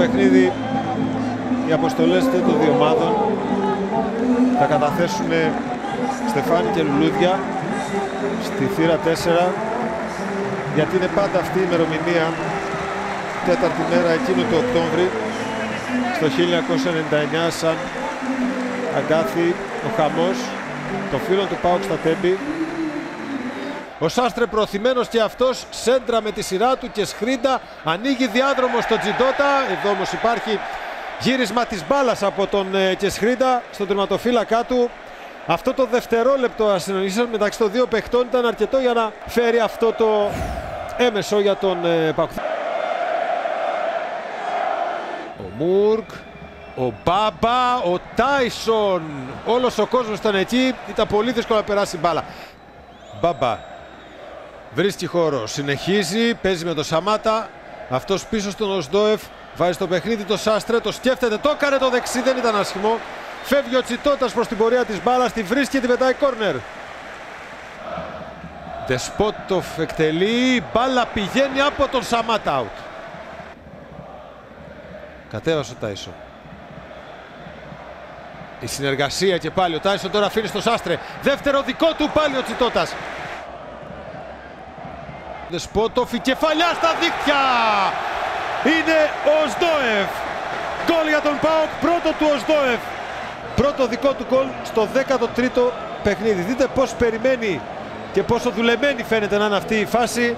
παιχνίδι οι αποστολές των δύο ομάδων. Θα καταθέσουν στεφάνι και λουλούδια στη θύρα 4, γιατί είναι πάντα αυτή η ημερομηνία, τέταρτη μέρα εκείνου του Οκτώβρη στο 1999, σαν αγκάθι ο χαμός των φίλων του ΠΑΟΚ στα Τέμπη. Ο Σάστρε προωθημένος και αυτός, σέντρα με τη σειρά του και Σχρίντα, ανοίγει διάδρομο στο Τζιντότα. Εδώ όμως υπάρχει γύρισμα της μπάλας από τον Κεσχρίντα στον τερματοφύλακά του. Αυτό το δευτερόλεπτο ασυνονίσεων μεταξύ των δύο παιχτών ήταν αρκετό για να φέρει αυτό το έμεσο για τον ΠΑΟΚ. Ο Μουρκ, ο Μπάμπα, ο Τάισον, όλος ο κόσμος ήταν εκεί, ήταν πολύ δύσκολο να περάσει μπάλα. Μπάμπα βρίσκει χώρο, συνεχίζει, παίζει με τον Σαμάτα, αυτός πίσω στον Οσδόεφ, βάζει στο παιχνίδι το Σάστρε, το σκέφτεται, το έκανε το δεξί, δεν ήταν άσχημο. Φεύγει ο Τσιτότας προς την πορεία της μπάλας, τη βρίσκει και τη πετάει κόρνερ. Δεσπότοφ εκτελεί, η μπάλα πηγαίνει από τον Σαμάτα out. Κατέβασε ο Τάισον. Η συνεργασία και πάλι ο Τάισον τώρα αφήνει στο Σάστρε. Δεύτερο δικό του, πάλι ο Τσιτότας. Δεσπότοφ, η κεφαλιά στα δίκτυα. Είναι ο Οσδόεφ. Γκολ για τον ΠΑΟΚ, πρώτο του Οσδόεφ. Πρώτο δικό του γκολ στο 13ο παιχνίδι. Δείτε πώς περιμένει και πόσο δουλεμένη φαίνεται να είναι αυτή η φάση.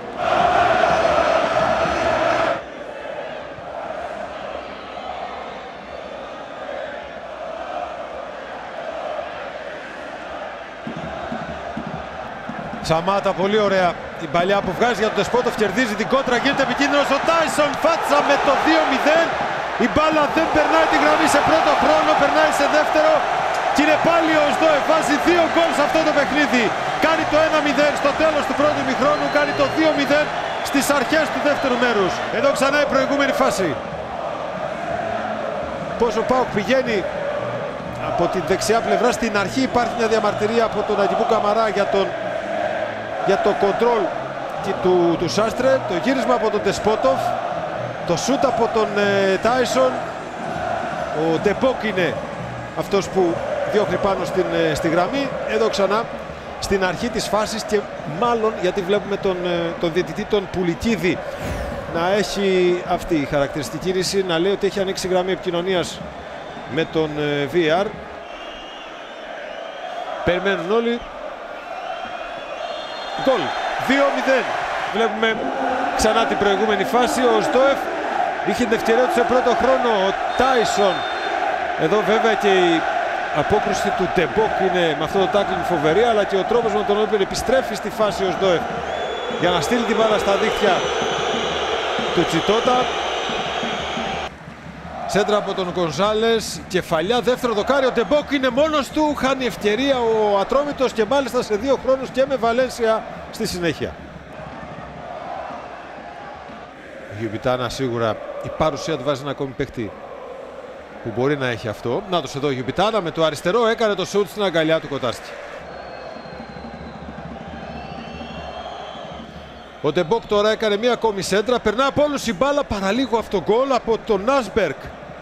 Σαμάτα, πολύ ωραία η παλιά που βγάζει για τον Δεσπότοφ, κερδίζει την κόντρα, γίνεται επικίνδυνος ο Τάισον, φάτσα με το 2-0. Η μπάλα δεν περνάει τη γραμμή σε πρώτο χρόνο, περνάει σε δεύτερο και είναι πάλι ο Οσδόεφ, βάζει 2 γκολ σε αυτό το παιχνίδι. Κάνει το 1-0 στο τέλος του πρώτου ημιχρόνου, κάνει το 2-0 στις αρχές του δεύτερου μέρους. Εδώ ξανά η προηγούμενη φάση. Πώς ο ΠΑΟΚ πηγαίνει από την δεξιά πλευρά, στην αρχή υπάρχει μια διαμαρτυρία από τον Αγγιμπού Καμαρά για το κοντρόλ του Σάστρε, το γύρισμα από τον Δεσπότοφ, το σούτ από τον Τάισον. Ο Ντεμπόκ είναι αυτός που διώχνει πάνω στη γραμμή. Εδώ ξανά στην αρχή της φάσης και μάλλον γιατί βλέπουμε τον διαιτητή τον Πουλικίδη να έχει αυτή η χαρακτηριστική κίνηση, να λέει ότι έχει ανοίξει γραμμή επικοινωνίας με τον VAR. Περιμένουν όλοι. Γκολ, 2-0. Βλέπουμε ξανά την προηγούμενη φάση. Ο Οσδόεφ είχε την ευκαιρία του σε πρώτο χρόνο. Ο Τάισον. Εδώ βέβαια και η απόκρουση του Ντεμπόκ είναι με αυτό το τάκλινγκ φοβερή, αλλά και ο τρόπος με τον οποίο επιστρέφει στη φάση ο Οσδόεφ για να στείλει την μπάλα στα δίχτυα του Τσιτότα. Σέντρα από τον Γκονζάλες, κεφαλιά, δεύτερο δοκάρι, ο Ντεμπόκ είναι μόνος του, χάνει ευκαιρία ο Ατρόμητος και μάλιστα σε 2 χρόνους και με Βαλένσια στη συνέχεια. Ο Γιουμπιτάνα σίγουρα η παρουσία του βάζει ένα ακόμη παίκτη που μπορεί να έχει αυτό. Να το εδώ ο Γιουμπιτάνα με το αριστερό έκανε το σούτ στην αγκαλιά του Κοτάρσκι. Ο Ντεμπόκ τώρα έκανε μία ακόμη σέντρα, περνά από όλους η μπάλα, παραλίγο αυτό γκολ από τον Νάσμπερκ.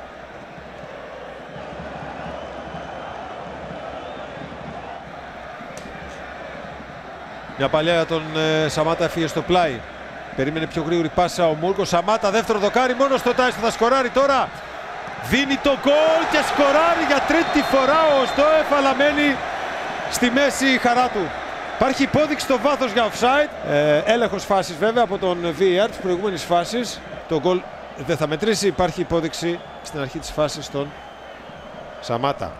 Μια παλιά για τον Σαμάτα, έφυγε στο πλάι. Περίμενε πιο γρήγορη πάσα ο Μούρκο. Σαμάτα, δεύτερο δοκάρι, μόνο στο Τάισον θα σκοράρει τώρα. Δίνει το γκολ και σκοράρει για τρίτη φορά ο Οσδόεφ, αλλά μένει στη μέση η χαρά του. Υπάρχει υπόδειξη στο βάθος για offside. Έλεγχος φάσης βέβαια από τον VAR της προηγούμενης φάσης. Το γκολ δεν θα μετρήσει. Υπάρχει υπόδειξη στην αρχή της φάσης στον Σαμάτα.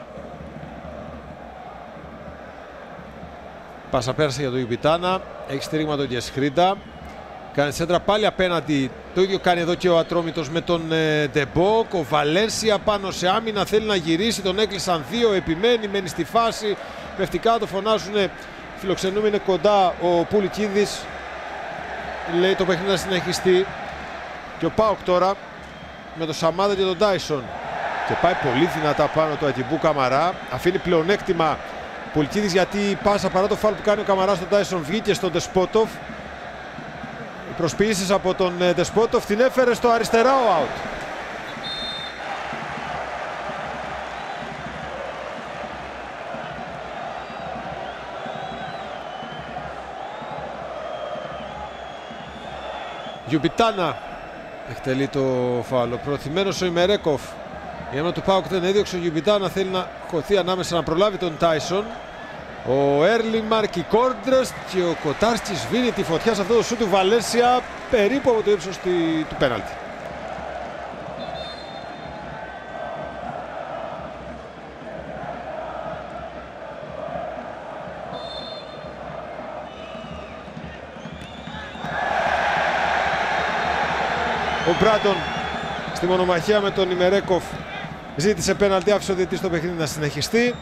Πάσα πέρασε για τον Ιουμπιτάνα. Έχει στήριγμα τον Κεσχρίντα. Κάνει σέντρα πάλι απέναντι. Το ίδιο κάνει εδώ και ο Ατρόμητος με τον Ντεμπόκ. Ο Βαλένσια πάνω σε άμυνα θέλει να γυρίσει. Τον έκλεισαν 2. Επιμένει, μένει στη φάση. Πευτικά το φωνάζουν. Φιλοξενούμε, είναι κοντά ο Πουλικίδης. Λέει το παιχνίδι να συνεχιστεί. Και ο ΠΑΟΚ τώρα με τον Σαμάτα και τον Τάισον. Και πάει πολύ δυνατά πάνω του Αγγιμπού Καμαρά. Αφήνει πλεονέκτημα Πουλικίδης γιατί η πάσα παρά το φάουλ που κάνει ο Καμαράς στον Τάισον βγήκε στον Δεσπότοφ. Οι προσποιήσεις από τον Δεσπότοφ την έφερε στο αριστερά ο out. Γιουμπιτάνα εκτελεί το φάουλ. Προωθημένος ο Ημερέκοφ. Η αίμα του ΠΑΟΚ δεν έδιωξε. Ο Γιουμπιτάνα θέλει να χωθεί ανάμεσα να προλάβει τον Τάισον. Ο Έρλι Μάρκι Κόρντρεστ και ο Κοτάρσκι σβήνει τη φωτιά σε αυτό το σούτ του Βαλένσια περίπου από το ύψος του πέναλτι. Ο Μπράντον στη μονομαχία με τον Ημερέκοφ ζήτησε πέναλτι, άφησε ο διαιτητής στο παιχνίδι να συνεχιστεί.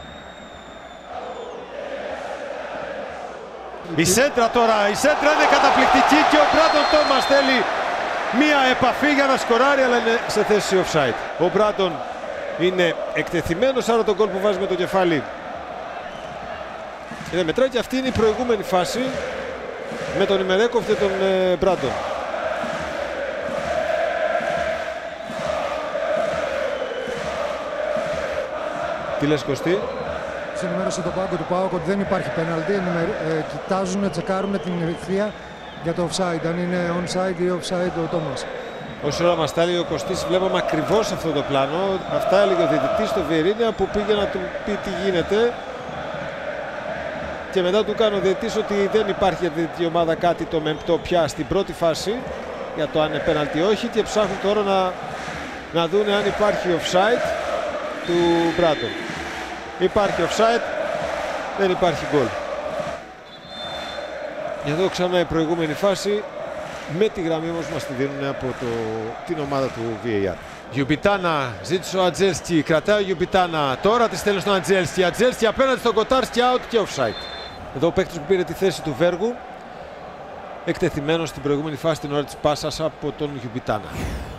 Η σέντρα τώρα, η σέντρα είναι καταπληκτική και ο Μπράντον Τόμας θέλει μία επαφή για να σκοράρει, αλλά είναι σε θέση offside. Ο Μπράντον είναι εκτεθειμένος, άρα τον γκολ που βάζει με το κεφάλι είναι μετράει, και αυτή είναι η προηγούμενη φάση με τον Ημερέκοφ και τον Μπράντον. Τι λες, Κωστή? Ενημέρωσε το πάγκο του ΠΑΟΚ ότι δεν υπάρχει πέναλτι. Κοιτάζουν, τσεκάρουν την ευθεία για το offside. Αν είναι onside ή offside ο Τόμας. Όση ώρα μας τα έλεγε ο Κωστής, βλέπαμε ακριβώς αυτό το πλάνο. Αυτά έλεγε ο διαιτητής στο Βιερίνια, που πήγε να του πει τι γίνεται. Και μετά του κάνει ο διαιτητής ότι δεν υπάρχει για τη διαιτητική ομάδα κάτι το μεμπτό πια στην πρώτη φάση για το αν είναι πέναλτι όχι, και ψάχνουν τώρα να δουν αν υπάρχει offside του Μπράντον. Υπάρχει offside, δεν υπάρχει γκολ. Εδώ ξανά η προηγούμενη φάση, με τη γραμμή όμως μας τη δίνουν από την ομάδα του VAR. Γιουμπιτάνα, ζήτησε ο Ατζέλσκι, κρατάει ο Γιουμπιτάνα, τώρα τη στέλνει στον Ατζέλσκι. Ατζέλσκι απέναντι στον Κοτάρσκι, out και offside. Εδώ ο παίκτης που πήρε τη θέση του Βέργου, εκτεθειμένος στην προηγούμενη φάση την ώρα της πάσας από τον Γιουμπιτάνα.